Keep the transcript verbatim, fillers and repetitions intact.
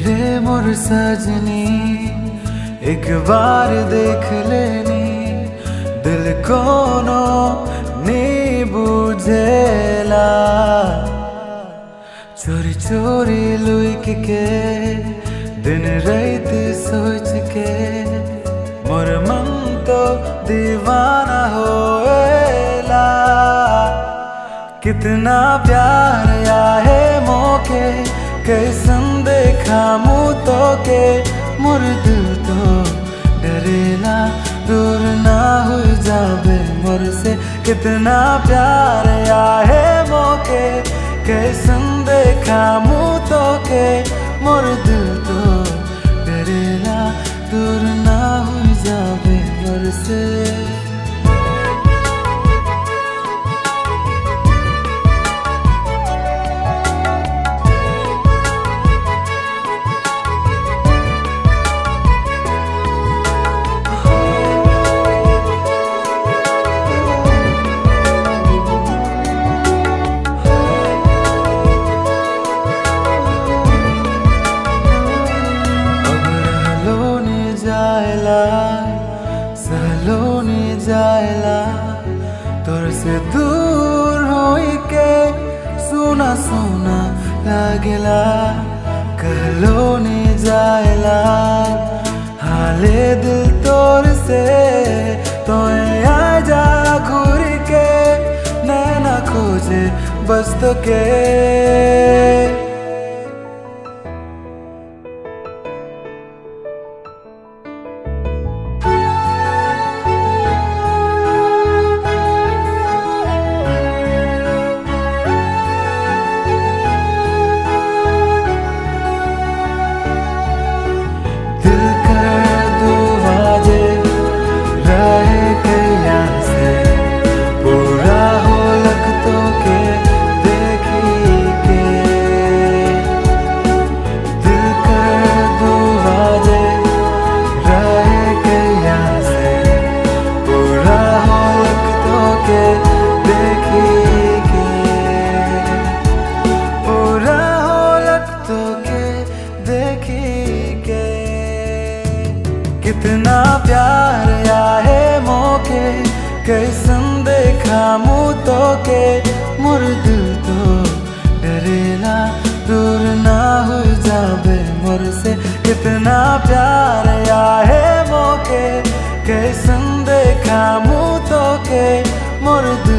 ले मोर सजनी एक बार देख लेनी दिल कोनो नी बुझेला चोरी चोरी लुक के दिन रात सोच के मोर मन तो दीवाना होएला। कितना प्यार आए मौके कैसन देखा मुँह तो के मोर दिल तो डरेला दूर ना हो जावे मोर से। कितना प्यार आए मौके कैसन देखा मुँह तो के मोर दिल तो डरेला दूर ना हो जावे मोर से। सहलोनी जायला तोर से दूर होई के सुना सुना लागेला। कहलोनी जायला हाले दिल तोर से तो आजा घूर के नैना खोजे बस तो के। कितना प्यार आए मौके कैसन देखा मुँह तो के मोर दिल तो डरेला दूर ना हो जावे मोर से। कितना प्यार आए मौके कैसन देखा मुँह तो के मोर दिल